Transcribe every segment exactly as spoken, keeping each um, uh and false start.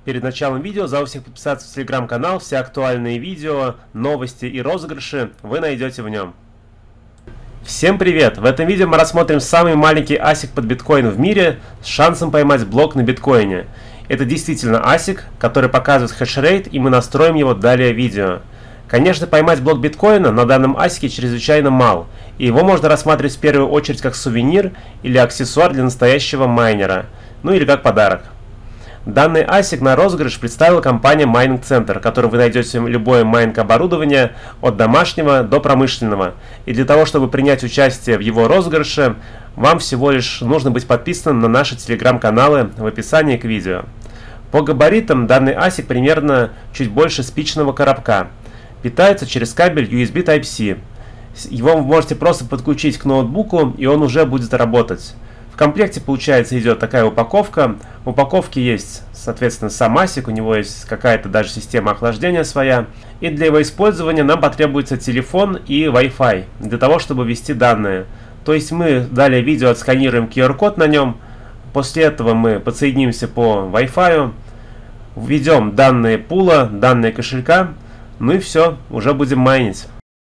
Перед началом видео зову всех подписаться в телеграм-канал. Все актуальные видео, новости и розыгрыши вы найдете в нем. Всем привет! В этом видео мы рассмотрим самый маленький асик под биткоин в мире с шансом поймать блок на биткоине. Это действительно асик, который показывает хешрейт, и мы настроим его далее в видео. Конечно, поймать блок биткоина на данном асике чрезвычайно мал, и его можно рассматривать в первую очередь как сувенир или аксессуар для настоящего майнера, ну или как подарок. Данный асик на розыгрыш представила компания Mining Center, в которой вы найдете любое майнинг оборудование от домашнего до промышленного. И для того, чтобы принять участие в его розыгрыше, вам всего лишь нужно быть подписанным на наши телеграм-каналы в описании к видео. По габаритам данный асик примерно чуть больше спичного коробка. Питается через кабель ю эс би тайп си. Его вы можете просто подключить к ноутбуку, и он уже будет работать. В комплекте, получается, идет такая упаковка. В упаковке есть, соответственно, сам асик, у него есть какая-то даже система охлаждения своя. И для его использования нам потребуется телефон и Wi-Fi, для того, чтобы ввести данные. То есть мы далее видео отсканируем ку ар код на нем, после этого мы подсоединимся по Wi-Fi, введем данные пула, данные кошелька, ну и все, уже будем майнить.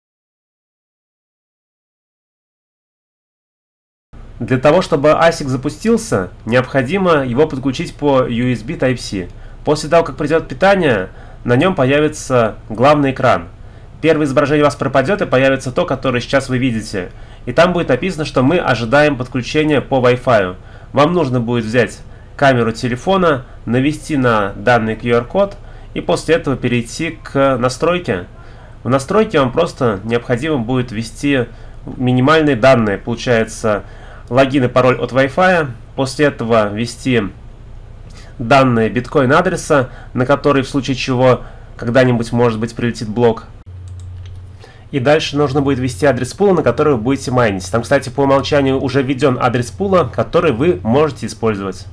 Для того, чтобы асик запустился, необходимо его подключить по ю эс би тайп си. После того, как придет питание, на нем появится главный экран. Первое изображение у вас пропадет, и появится то, которое сейчас вы видите. И там будет написано, что мы ожидаем подключения по Wi-Fi. Вам нужно будет взять камеру телефона, навести на данный ку ар код, и после этого перейти к настройке. В настройке вам просто необходимо будет ввести минимальные данные, получается, логин и пароль от Wi-Fi, после этого ввести данные биткоин адреса, на который в случае чего когда-нибудь может быть прилетит блок. И дальше нужно будет ввести адрес пула, на который вы будете майнить. Там, кстати, по умолчанию уже введен адрес пула, который вы можете использовать.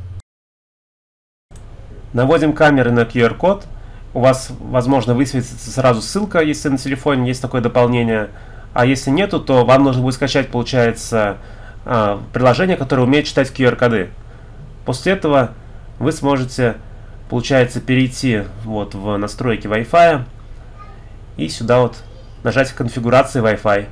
Наводим камеры на ку ар код. У вас, возможно, высветится сразу ссылка, если на телефоне есть такое дополнение. А если нету, то вам нужно будет скачать, получается, приложение, которое умеет читать ку ар коды. После этого вы сможете, получается, перейти вот в настройки Wi-Fi и сюда вот нажать конфигурации Wi-Fi.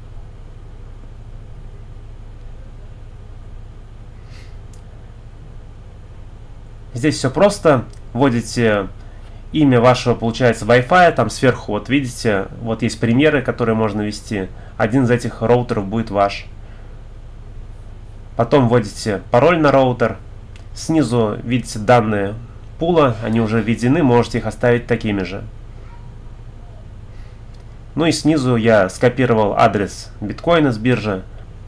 Здесь все просто. Вводите имя вашего, получается, Wi-Fi, там сверху, вот видите, вот есть примеры, которые можно ввести. Один из этих роутеров будет ваш. Потом вводите пароль на роутер. Снизу видите данные пула, они уже введены, можете их оставить такими же. Ну и снизу я скопировал адрес биткоина с биржи.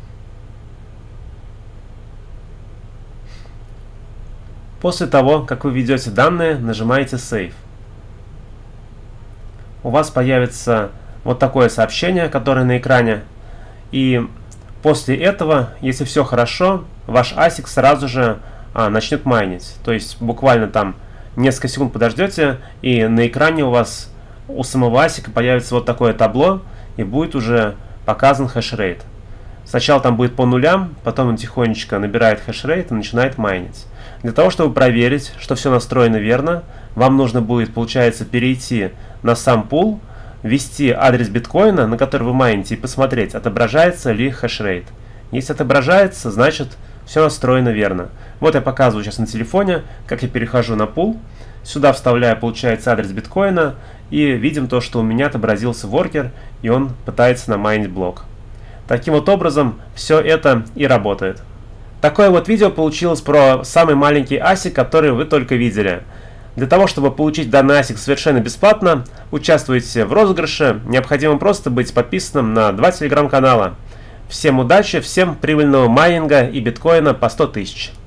После того, как вы введете данные, нажимаете Save. У вас появится вот такое сообщение, которое на экране. И после этого, если все хорошо, ваш асик сразу же а, начнет майнить. То есть буквально там несколько секунд подождете, и на экране у вас у самого асика появится вот такое табло, и будет уже показан хешрейт. Сначала там будет по нулям, потом он тихонечко набирает хешрейт и начинает майнить. Для того, чтобы проверить, что все настроено верно, вам нужно будет, получается, перейти на сам пул, ввести адрес биткоина, на который вы майните, и посмотреть, отображается ли хешрейт. Если отображается, значит все настроено верно. Вот я показываю сейчас на телефоне, как я перехожу на пул. Сюда вставляю, получается, адрес биткоина, и видим то, что у меня отобразился воркер, и он пытается намайнить блок. Таким вот образом все это и работает. Такое вот видео получилось про самый маленький асик, который вы только видели. Для того, чтобы получить данный асик совершенно бесплатно, участвуйте в розыгрыше, необходимо просто быть подписанным на два телеграм-канала. Всем удачи, всем прибыльного майнинга и биткоина по сто тысяч.